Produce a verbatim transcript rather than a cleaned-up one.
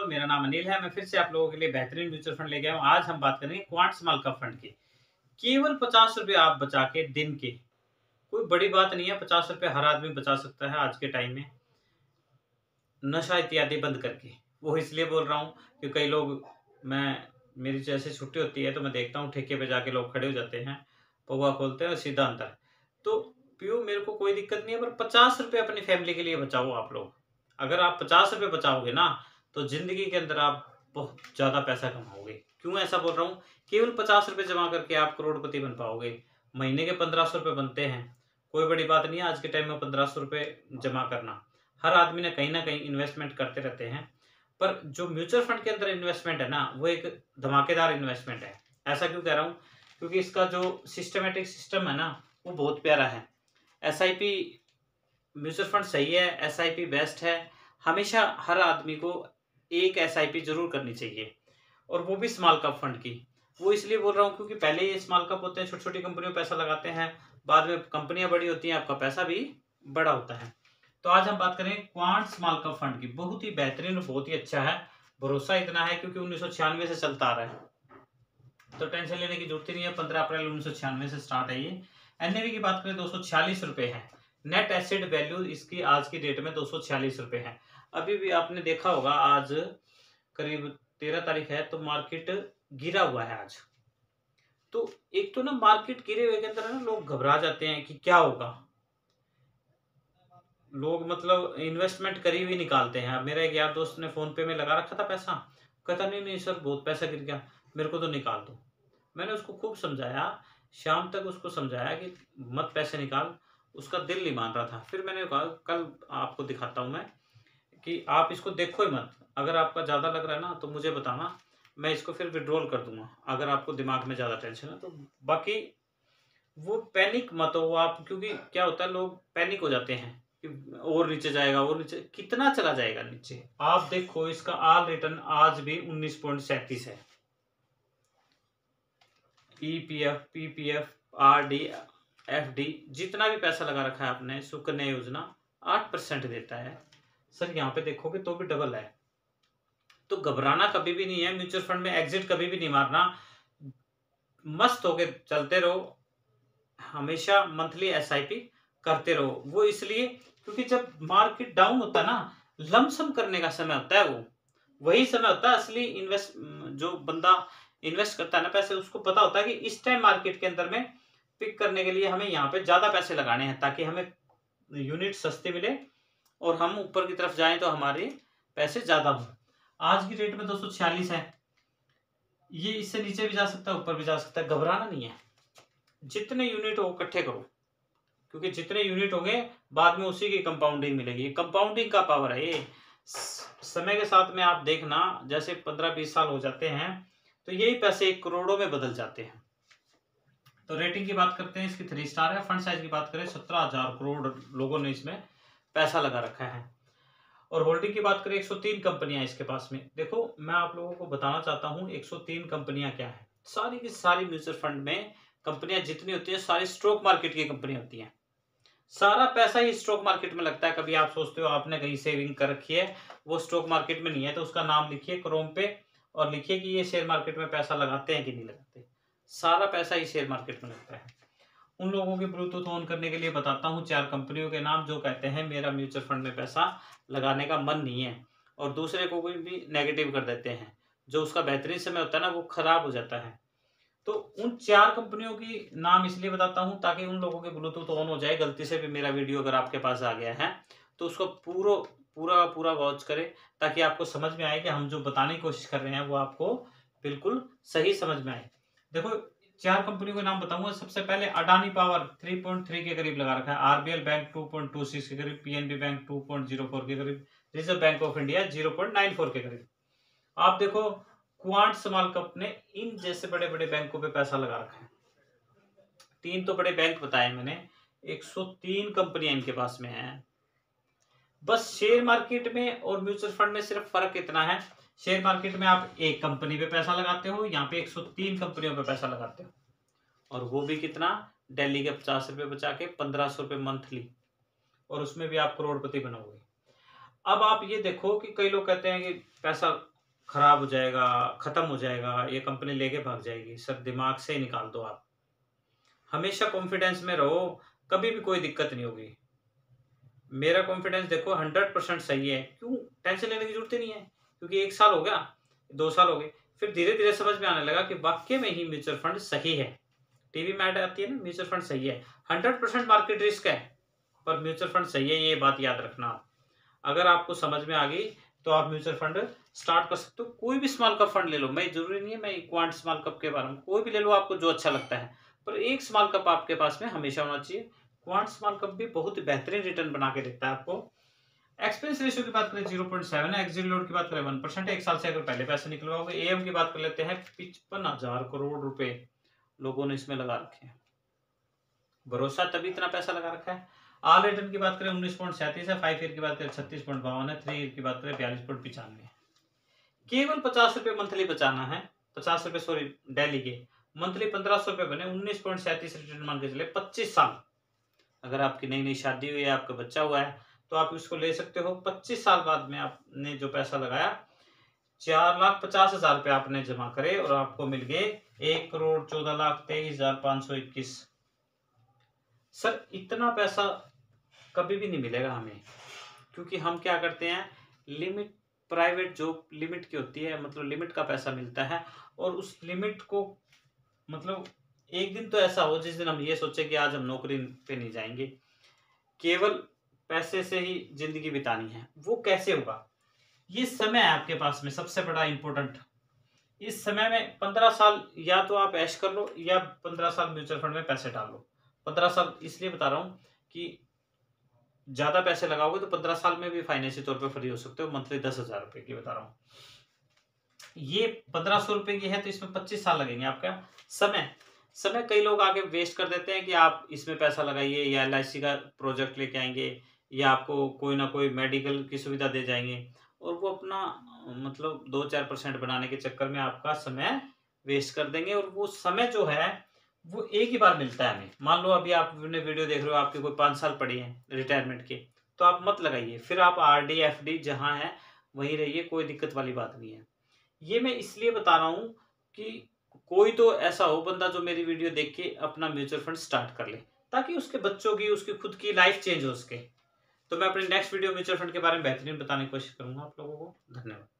दोस्तों, मेरा नाम अनिल है। मैं फिर से आप लोगों के लिए बेहतरीन म्यूचुअल फंड लेके आया हूँ। आज हम बात करेंगे क्वांट स्मॉल कैप फंड की। केवल पचास रुपए आप बचा के दिन के, कोई बड़ी बात नहीं है। पचास रुपए हर आदमी बचा सकता है आज के टाइम में, नशा इत्यादि बंद करके। वो इसलिए बोल रहा हूँ कि कई लोग, मैं मेरी जैसे छुट्टी होती है तो मैं देखता हूँ ठेके पे जाके लोग खड़े हो जाते हैं, पौवा खोलते हैं और सीधा अंदर। तो पियो, मेरे को कोई दिक्कत नहीं है, पर पचास रुपए अपनी फैमिली के लिए बचाओ आप लोग। अगर आप पचास रुपए बचाओगे ना, तो जिंदगी के अंदर आप बहुत ज्यादा पैसा कमाओगे। क्यों ऐसा बोल रहा हूँ? केवल पचास रुपए जमा करके आप करोड़पति बन पाओगे। महीने के पंद्रह सौ रुपए बनते हैं, कोई बड़ी बात नहीं है आज के टाइम में पंद्रह सौ रुपए जमा करना। हर आदमी ने कहीं ना कहीं इन्वेस्टमेंट करते रहते हैं, पर जो म्यूचुअल फंड के अंदर इन्वेस्टमेंट है ना, वो एक धमाकेदार इन्वेस्टमेंट है। ऐसा क्यों कह रहा हूँ? क्योंकि इसका जो सिस्टमेटिक सिस्टम है ना, वो बहुत प्यारा है। S I P mutual fund सही है, एस आई पी बेस्ट है। हमेशा हर आदमी को एक एस आई पी जरूर करनी चाहिए, और वो भी स्मॉल कैप फंड की। वो इसलिए बोल रहा हूँ क्योंकि पहले ये स्मॉल कैप होते हैं, छोटी छोटी कंपनियों में पैसा लगाते हैं, बाद में कंपनियां बड़ी होती हैं, आपका पैसा भी बड़ा होता है। तो आज हम बात करें क्वांट स्मॉल कैप फंड की। बहुत ही बेहतरीन और बहुत ही अच्छा है। भरोसा इतना है क्योंकि उन्नीस सौ छियानवे से चलता आ रहा है, तो टेंशन लेने की जरूरत ही नहीं है। पंद्रह अप्रैल उन्नीस सौ छियानवे से स्टार्ट है ये। एनएवी की बात करें दो सौ छियालीस रुपए है। नेट एसेट वैल्यू इसकी आज की डेट में दो सौ छियालीस रुपए है। अभी भी आपने देखा होगा, आज करीब तेरह तारीख है, तो मार्केट गिरा हुआ है आज। तो एक तो ना मार्केट गिरे हुए के अंदर ना लोग घबरा जाते हैं कि क्या होगा। लोग मतलब इन्वेस्टमेंट करी हुई निकालते हैं। अब मेरा एक यार दोस्त ने फोन पे में लगा रखा था पैसा, कहता नहीं नहीं सर बहुत पैसा गिर गया, मेरे को तो निकाल दो। मैंने उसको खूब समझाया, शाम तक उसको समझाया कि मत पैसे निकाल, उसका दिल नहीं मान रहा था। फिर मैंने कहा कल आपको दिखाता हूँ मैं, कि आप इसको देखो ही मत। अगर आपका ज़्यादा लग रहा है ना तो मुझे बताना, मैं इसको फिर विड्रॉल कर दूंगा, अगर आपको दिमाग में ज़्यादा टेंशन है तो। बाकी वो पैनिक मत हो आप, क्योंकि क्या होता है लोग पैनिक हो जाते हैं कि और नीचे जाएगा, और नीचे कितना चला जाएगा नीचे। आप देखो इसका आल रिटर्न आज भी उन्नीस पॉइंट सैंतीस है। E P F, P P F, R D, F D, जितना भी पैसा लगा रखा है आपने, सुकन्या योजना आठ परसेंट देता है। सर यहाँ पे देखोगे तो भी डबल है। तो घबराना कभी भी नहीं है, म्यूचुअल फंड में एग्जिट कभी भी नहीं मारना। मस्त होके चलते रहो, हमेशा मंथली एस आई पी करते रहो। वो इसलिए क्योंकि जब मार्केट डाउन होता है ना, लमसम करने का समय होता है, वो वही समय होता है असली। इन्वेस्ट जो बंदा इन्वेस्ट करता है ना पैसे, उसको पता होता है कि इस टाइम मार्केट के अंदर में पिक करने के लिए हमें यहाँ पे ज्यादा पैसे लगाने हैं, ताकि हमें यूनिट सस्ते मिले और हम ऊपर की तरफ जाएं तो हमारे पैसे ज्यादा हो। आज की डेट में दो सौ छियालीस है, ये इससे नीचे भी जा सकता है, ऊपर भी जा सकता है। घबराना नहीं है, जितने यूनिट हो इकट्ठे करो, क्योंकि जितने यूनिट होंगे बाद में उसी की कंपाउंडिंग मिलेगी। कंपाउंडिंग का पावर है ये। समय के साथ में आप देखना, जैसे पंद्रह बीस साल हो जाते हैं तो यही पैसे एक करोड़ों में बदल जाते हैं। तो रेटिंग की बात करते हैं, इसकी थ्री स्टार है। फंड साइज की बात करें, सत्रह हजार करोड़ लोगों ने इसमें पैसा लगा रखा है। और होल्डिंग की बात करें, एक सौ तीन कंपनियां इसके पास में। देखो मैं आप लोगों को बताना चाहता हूं एक सौ तीन कंपनियां क्या है। सारी की सारी म्यूचुअल फंड में कंपनियां जितनी होती है, सारी स्टॉक मार्केट की कंपनी होती हैं। सारा पैसा ही स्टॉक मार्केट में लगता है। कभी आप सोचते हो आपने कहीं सेविंग कर रखी है, वो स्टॉक मार्केट में नहीं है, तो उसका नाम लिखिए क्रोम पे और लिखिए कि ये शेयर मार्केट में पैसा लगाते हैं कि नहीं लगाते। सारा पैसा ही शेयर मार्केट में लगता है। उन लोगों के ब्लूटूथ ऑन करने के लिए बताता हूँ चार कंपनियों के नाम, जो कहते हैं मेरा म्यूचुअल फंड में पैसा लगाने का मन नहीं है, और दूसरे को भी नेगेटिव कर देते हैं। जो उसका बेहतरीन समय होता है ना, वो खराब हो जाता है। तो उन चार कंपनियों की नाम इसलिए बताता हूं ताकि उन लोगों के ब्लूटूथ ऑन हो जाए। गलती से भी मेरा वीडियो अगर आपके पास आ गया है तो उसको पूरा पूरा पूरा वॉच करें, ताकि आपको समझ में आए कि हम जो बताने की कोशिश कर रहे हैं वो आपको बिल्कुल सही समझ में आए। देखो चार कंपनियों के नाम बताऊंगा। सबसे पहले अडानी पावर तीन पॉइंट तीन के करीब लगा रखा है, आरबीएल बैंक दो पॉइंट दो छह के करीब, पीएनबी बैंक दो पॉइंट शून्य चार के करीब, रिजर्व बैंक ऑफ इंडिया शून्य पॉइंट नौ चार के करीब। आप देखो क्वांट स्मॉल कैप ने इन जैसे बड़े बड़े बैंकों पे पैसा लगा रखा है। तीन तो बड़े बैंक बताए मैंने, एक सौ तीन कंपनियां इनके पास में हैं। बस शेयर मार्केट में और म्यूचुअल फंड में सिर्फ फर्क इतना है, शेयर मार्केट में आप एक कंपनी पे पैसा लगाते हो, यहाँ पे एक सौ तीन कंपनियों पे पैसा लगाते हो, और वो भी कितना, दिल्ली के पचास रुपए बचा के पंद्रह सौ रुपए मंथली, और उसमें भी आप करोड़पति बनोगे। अब आप ये देखो कि कई लोग कहते हैं कि पैसा खराब हो जाएगा, खत्म हो जाएगा, ये कंपनी लेके भाग जाएगी। सर दिमाग से ही निकाल दो आप। हमेशा कॉन्फिडेंस में रहो, कभी भी कोई दिक्कत नहीं होगी। मेरा कॉन्फिडेंस देखो हंड्रेड परसेंट सही है, क्यों टेंशन लेने की जरूरत ही नहीं है, क्योंकि एक साल हो गया, दो साल हो गए, फिर धीरे धीरे समझ में आने लगा कि वाकई में ही म्यूचुअल फंड सही है। टीवी में ऐड आती है ना, म्यूचुअल फंड सही है, हंड्रेड परसेंट मार्केट रिस्क है पर म्यूचुअल फंड सही है, ये बात याद रखना आप। अगर आपको समझ में आ गई तो आप म्यूचुअल फंड स्टार्ट कर सकते हो। कोई भी स्मॉल कप फंड ले लो, मैं जरूरी नहीं है मैं क्वांट स्मॉल कप के बारे में, कोई भी ले लो आपको जो अच्छा लगता है, पर एक स्मॉल कप आपके पास में हमेशा होना चाहिए। क्वांट स्मॉल कप भी बहुत बेहतरीन रिटर्न बना के देता है आपको। एक्सपेंस रेशियो की बात करें जीरो पॉइंट सेवन है, एक्सिट लोड की बात करें वन परसेंट है, एक साल से अगर पहले पैसे निकलवाओगे। एएम की बात कर लेते हैं, पिचपन हजार करोड़ रुपए लोगों ने इसमें लगा रखे हैं। भरोसा तभी इतना पैसा लगा रखा है। ऑल रिटर्न की बात करें उन्नीस पॉइंट सैंतीस है, फाइव ईयर की बात करें छत्तीस पॉइंट बावन है, थ्री ईयर की बात करें बयालीस पॉइंट पिचानवे। केवल पचास रुपए मंथली बचाना है, पचास रुपए सॉरी डेली के, मंथली पंद्रह सौ रुपए बने, उन्नीस पॉइंट सैंतीस रिटर्न मान के चले, पच्चीस साल। अगर आपकी नई नई शादी हुई है, आपका बच्चा हुआ है, तो आप इसको ले सकते हो। पच्चीस साल बाद में आपने जो पैसा लगाया, चार लाख पचास हजार रुपए आपने जमा करे और आपको मिल गए एक करोड़ चौदह लाख तेईस हजार पांच सौ इक्कीस। सर इतना पैसा कभी भी नहीं मिलेगा हमें, क्योंकि हम क्या करते हैं, लिमिट प्राइवेट जॉब लिमिट की होती है, मतलब लिमिट का पैसा मिलता है, और उस लिमिट को मतलब एक दिन तो ऐसा हो जिस दिन हम ये सोचे कि आज हम नौकरी पे नहीं जाएंगे, केवल पैसे से ही जिंदगी बितानी है। वो कैसे होगा? ये समय है आपके पास में सबसे बड़ा इंपॉर्टेंट। इस समय में पंद्रह साल या तो आप ऐश कर लो या पंद्रह साल म्यूचुअल फंड में पैसे डाल लो। पंद्रह साल इसलिए बता रहा हूँ कि ज्यादा पैसे लगाओगे तो पंद्रह साल में भी फाइनेंशियल तौर पे फ्री हो सकते हो। मंथली दस हजार रुपए की बता रहा हूँ, ये पंद्रह सौ रुपए की है तो इसमें पच्चीस साल लगेंगे। आपका समय समय कई लोग आगे वेस्ट कर देते हैं कि आप इसमें पैसा लगाइए या एल आई सी का प्रोजेक्ट लेके आएंगे या आपको कोई ना कोई मेडिकल की सुविधा दे जाएंगे, और वो अपना मतलब दो चार परसेंट बनाने के चक्कर में आपका समय वेस्ट कर देंगे। और वो समय जो है वो एक ही बार मिलता है हमें। मान लो अभी आपने वीडियो देख रहे हो, आपके कोई पाँच साल पड़ी है रिटायरमेंट के, तो आप मत लगाइए, फिर आप आर डी एफ डी जहाँ है वहीं रहिए, कोई दिक्कत वाली बात नहीं है। ये मैं इसलिए बता रहा हूँ कि कोई तो ऐसा हो बंदा जो मेरी वीडियो देख के अपना म्यूचुअल फंड स्टार्ट कर ले, ताकि उसके बच्चों की, उसकी खुद की लाइफ चेंज हो सके। तो मैं अपने नेक्स्ट वीडियो म्यूचुअल फंड के बारे में बेहतरीन बताने की कोशिश करूंगा आप लोगों को। धन्यवाद।